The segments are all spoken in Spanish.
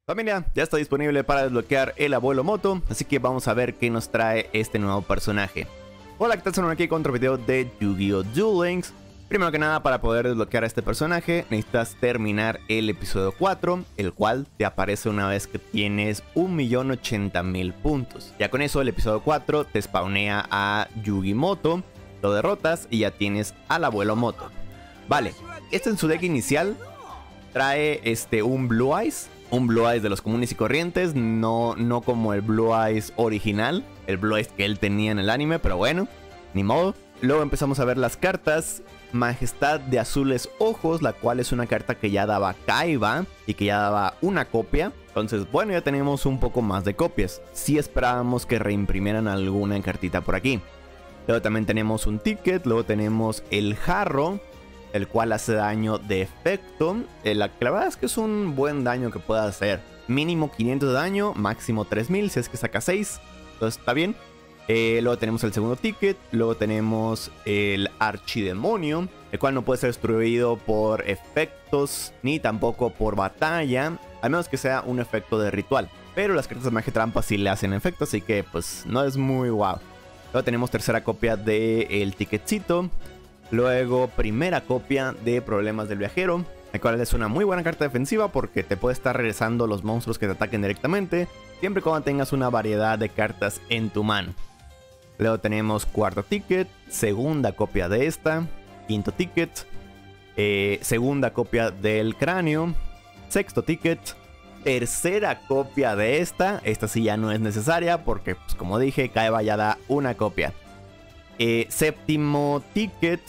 Familia, ya está disponible para desbloquear el abuelo moto, así que vamos a ver qué nos trae este nuevo personaje. Hola, ¿qué tal? Soy aquí con otro video de Yu-Gi-Oh! Duel Links. Primero que nada, para poder desbloquear a este personaje necesitas terminar el episodio 4, el cual te aparece una vez que tienes 1.080.000 puntos. Ya con eso el episodio 4 te spawnea a Yugi Moto, lo derrotas y ya tienes al abuelo moto. Vale, este en su deck inicial trae un Blue Eyes. Un Blue Eyes de los comunes y corrientes, no como el Blue Eyes original, el Blue Eyes que él tenía en el anime, pero bueno, ni modo. Luego empezamos a ver las cartas. Majestad de Azules Ojos, la cual es una carta que ya daba Kaiba y que ya daba una copia. Entonces, bueno, ya tenemos un poco más de copias. Sí esperábamos que reimprimieran alguna cartita por aquí. Luego también tenemos un ticket, luego tenemos el Jarro, el cual hace daño de efecto. La verdad es que es un buen daño que puede hacer. Mínimo 500 de daño, máximo 3000 si es que saca 6. Entonces está bien. Luego tenemos el segundo ticket. Luego tenemos el Archidemonio, el cual no puede ser destruido por efectos ni tampoco por batalla, a menos que sea un efecto de ritual. Pero las cartas de magia trampa sí le hacen efecto, así que pues no es muy guau. Luego tenemos tercera copia del ticketcito. Luego primera copia de Problemas del Viajero, el cual es una muy buena carta defensiva porque te puede estar regresando los monstruos que te ataquen directamente, siempre y cuando tengas una variedad de cartas en tu mano. Luego tenemos cuarto ticket, segunda copia de esta, quinto ticket, segunda copia del cráneo, sexto ticket, tercera copia de esta sí ya no es necesaria porque pues, como dije, Kaiba ya da una copia. Séptimo ticket,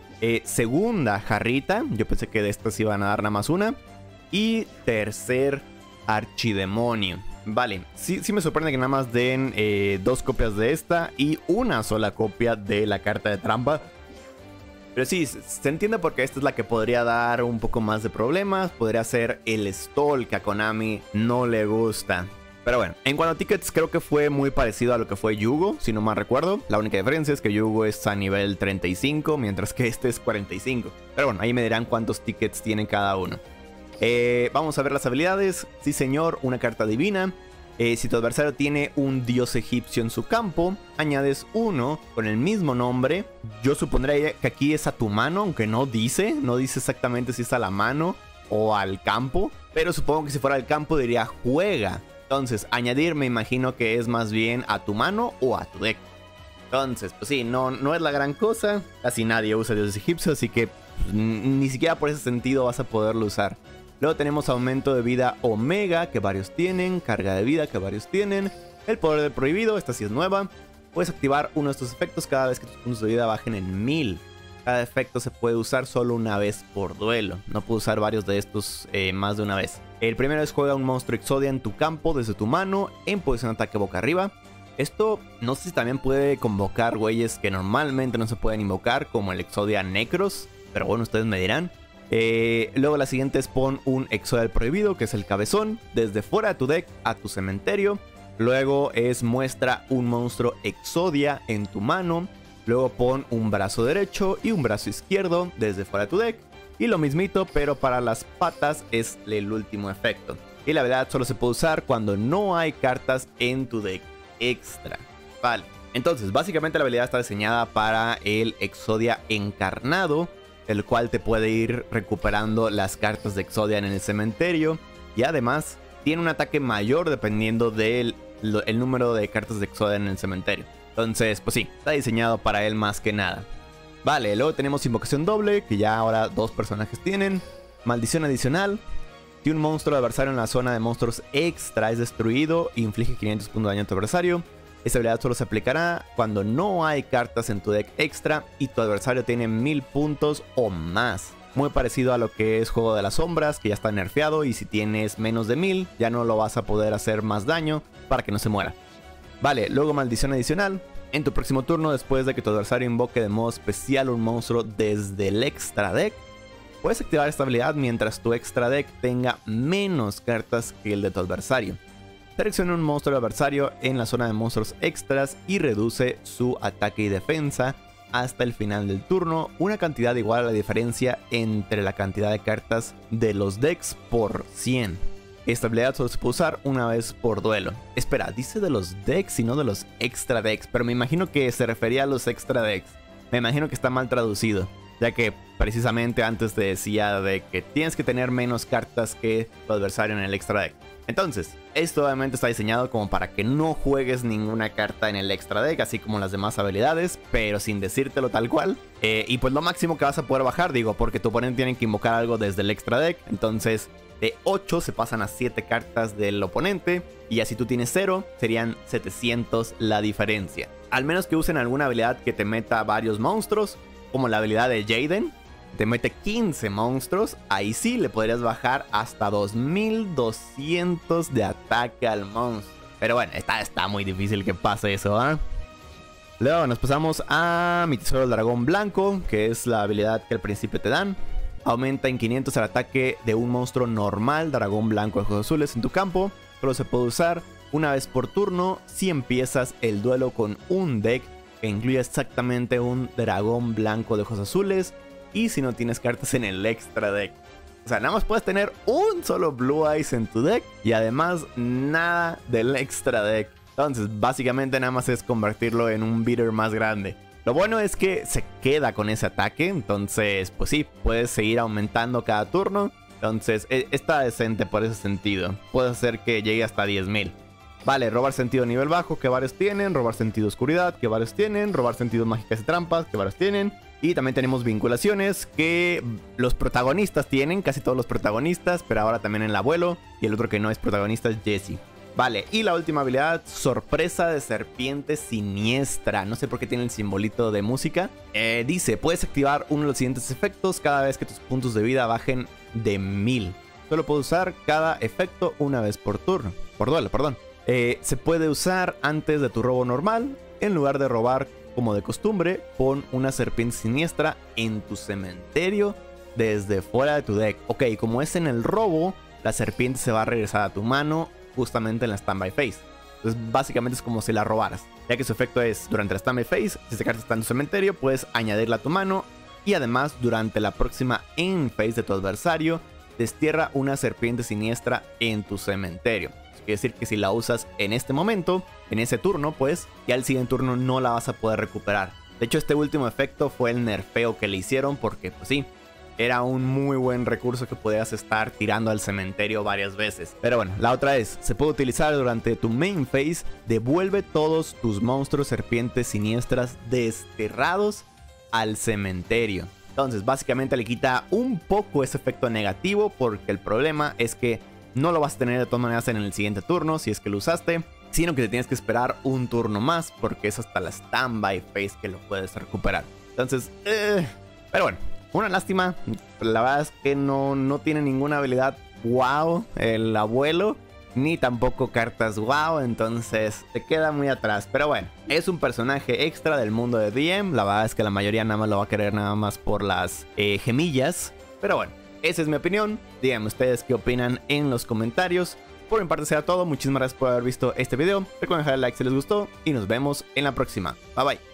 segunda jarrita, yo pensé que de estas iban a dar nada más una. Y tercer Archidemonio. Vale, sí me sorprende que nada más den dos copias de esta y una sola copia de la carta de trampa. Pero sí, se entiende porque esta es la que podría dar un poco más de problemas. Podría ser el stall que a Konami no le gusta. Pero bueno, en cuanto a tickets creo que fue muy parecido a lo que fue Yugo, si no mal recuerdo. La única diferencia es que Yugo es a nivel 35, mientras que este es 45. Pero bueno, ahí me dirán cuántos tickets tiene cada uno. Vamos a ver las habilidades. Sí señor, una carta divina. Si tu adversario tiene un dios egipcio en su campo, añades uno con el mismo nombre. Yo supondría que aquí es a tu mano, aunque no dice exactamente si es a la mano o al campo. Pero supongo que si fuera al campo diría juega. Entonces, añadir me imagino que es más bien a tu mano o a tu deck. Entonces, pues sí, no es la gran cosa. Casi nadie usa dioses egipcios, así que pues, ni siquiera por ese sentido vas a poderlo usar. Luego tenemos aumento de vida Omega, que varios tienen. Carga de vida, que varios tienen. El poder del prohibido, esta sí es nueva. Puedes activar uno de estos efectos cada vez que tus puntos de vida bajen en 1000. Cada efecto se puede usar solo una vez por duelo. No puedo usar varios de estos más de una vez. El primero es juega un monstruo Exodia en tu campo desde tu mano en posición de ataque boca arriba. Esto no sé si también puede convocar güeyes que normalmente no se pueden invocar, como el Exodia Necros. Pero bueno, ustedes me dirán. Luego la siguiente es pon un Exodia del prohibido, que es el cabezón, desde fuera de tu deck a tu cementerio. Luego es muestra un monstruo Exodia en tu mano. Luego pon un brazo derecho y un brazo izquierdo desde fuera de tu deck. Y lo mismito, pero para las patas es el último efecto. Y la verdad solo se puede usar cuando no hay cartas en tu deck extra. Vale, entonces básicamente la habilidad está diseñada para el Exodia encarnado, el cual te puede ir recuperando las cartas de Exodia en el cementerio. Y además tiene un ataque mayor dependiendo del número de cartas de Exodia en el cementerio. Entonces, pues sí, está diseñado para él más que nada. Vale, luego tenemos invocación doble, que ya ahora dos personajes tienen. Maldición adicional. Si un monstruo adversario en la zona de monstruos extra es destruido, inflige 500 puntos de daño a tu adversario. Esta habilidad solo se aplicará cuando no hay cartas en tu deck extra y tu adversario tiene 1000 puntos o más. Muy parecido a lo que es Juego de las Sombras, que ya está nerfeado, y si tienes menos de 1000 ya no lo vas a poder hacer más daño para que no se muera. Vale, luego maldición adicional. En tu próximo turno, después de que tu adversario invoque de modo especial un monstruo desde el extra deck, puedes activar esta habilidad mientras tu extra deck tenga menos cartas que el de tu adversario. Selecciona un monstruo adversario en la zona de monstruos extras y reduce su ataque y defensa hasta el final del turno, una cantidad igual a la diferencia entre la cantidad de cartas de los decks por 100. esta habilidad solo se puede usar una vez por duelo. Espera, dice de los decks y no de los extra decks, pero me imagino que se refería a los extra decks. Me imagino que está mal traducido, ya que precisamente antes te decía de que tienes que tener menos cartas que tu adversario en el extra deck. Entonces, esto obviamente está diseñado como para que no juegues ninguna carta en el extra deck, así como las demás habilidades, pero sin decírtelo tal cual. Y pues lo máximo que vas a poder bajar, digo, porque tu oponente tiene que invocar algo desde el extra deck. Entonces, de 8 se pasan a 7 cartas del oponente, y así tú tienes 0, serían 700 la diferencia. Al menos que usen alguna habilidad que te meta varios monstruos, como la habilidad de Jaden. Te mete 15 monstruos, ahí sí le podrías bajar hasta 2200 de ataque al monstruo. Pero bueno, está muy difícil que pase eso, ¿eh? Luego nos pasamos a mi tesoro del dragón blanco, que es la habilidad que al principio te dan. Aumenta en 500 el ataque de un monstruo normal, dragón blanco de ojos azules en tu campo. Solo se puede usar una vez por turno si empiezas el duelo con un deck que incluye exactamente un dragón blanco de ojos azules. Y si no tienes cartas en el extra deck. O sea, nada más puedes tener un solo Blue Eyes en tu deck. Y además nada del extra deck. Entonces básicamente nada más es convertirlo en un beater más grande. Lo bueno es que se queda con ese ataque. Entonces pues sí, puedes seguir aumentando cada turno. Entonces está decente por ese sentido. Puedes hacer que llegue hasta 10,000. Vale, robar sentido nivel bajo, que varios tienen. Robar sentido oscuridad, que varios tienen. Robar sentido mágicas y trampas, que varios tienen. Y también tenemos vinculaciones que los protagonistas tienen, casi todos los protagonistas, pero ahora también el abuelo. Y el otro que no es protagonista es Jesse. Vale, y la última habilidad, sorpresa de serpiente siniestra. No sé por qué tiene el simbolito de música. Dice, puedes activar uno de los siguientes efectos cada vez que tus puntos de vida bajen de 1000. Solo puedo usar cada efecto una vez por turno. Por duelo, perdón. Se puede usar antes de tu robo normal. En lugar de robar como de costumbre, pon una serpiente siniestra en tu cementerio desde fuera de tu deck. Ok, como es en el robo, la serpiente se va a regresar a tu mano justamente en la standby phase. Entonces básicamente es como si la robaras, ya que su efecto es durante la standby phase. Si esta carta está en tu cementerio, puedes añadirla a tu mano. Y además durante la próxima end phase de tu adversario, destierra una serpiente siniestra en tu cementerio. Quiere decir que si la usas en este momento, en ese turno, pues ya el siguiente turno no la vas a poder recuperar. De hecho, este último efecto fue el nerfeo que le hicieron porque, pues sí, era un muy buen recurso que podías estar tirando al cementerio varias veces. Pero bueno, la otra es, se puede utilizar durante tu main phase. Devuelve todos tus monstruos serpientes siniestras desterrados al cementerio. Entonces, básicamente le quita un poco ese efecto negativo porque el problema es que no lo vas a tener de todas maneras en el siguiente turno si es que lo usaste, sino que te tienes que esperar un turno más porque es hasta la standby phase que lo puedes recuperar. Entonces, pero bueno, una lástima. La verdad es que no tiene ninguna habilidad wow el abuelo, ni tampoco cartas wow, entonces te queda muy atrás. Pero bueno, es un personaje extra del mundo de DM. La verdad es que la mayoría nada más lo va a querer nada más por las gemillas. Pero bueno, esa es mi opinión. Díganme ustedes qué opinan en los comentarios. Por mi parte será todo. Muchísimas gracias por haber visto este video. Recuerden dejar el like si les gustó y nos vemos en la próxima. Bye bye.